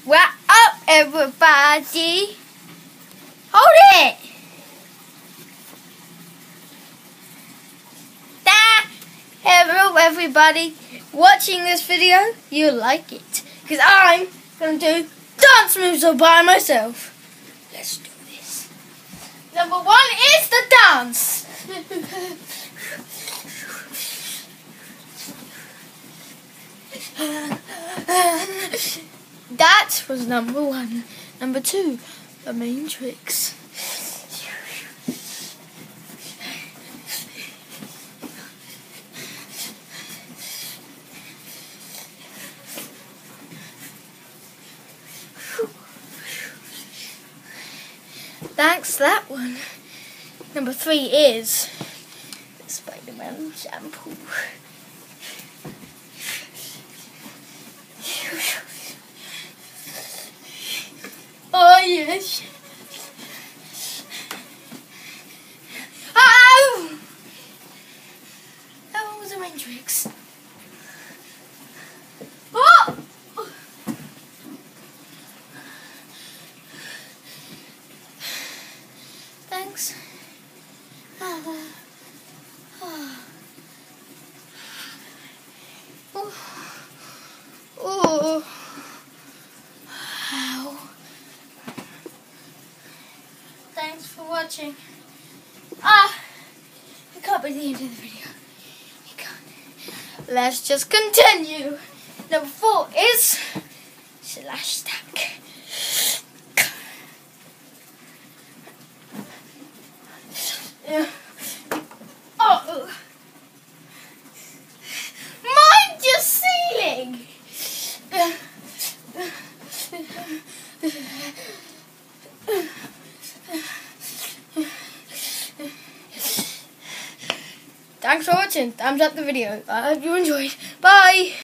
What up, everybody? Hold it! Hello, everybody. Watching this video, you'll like it. Because I'm going to do dance moves all by myself. Let's do this. Number 1 is the dance. That was number 1. Number 2, the main tricks. Thanks, that one. Number 3 is the Spider-Man shampoo. Oh yes. Oh! That one was the main tricks. Oh! Thanks. Oh. Oh. Ow. Thanks for watching. It can't be the end of the video. You can't. Let's just continue. Number 4 is slash stack. Oh, mind your ceiling. Thanks for watching. Thumbs up the video. I hope you enjoyed. Bye.